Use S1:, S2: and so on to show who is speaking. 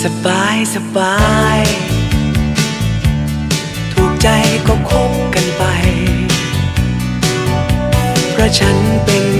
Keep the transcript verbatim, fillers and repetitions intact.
S1: สบายสบายถูกใจก็คบกันไปเพราะฉันเป็น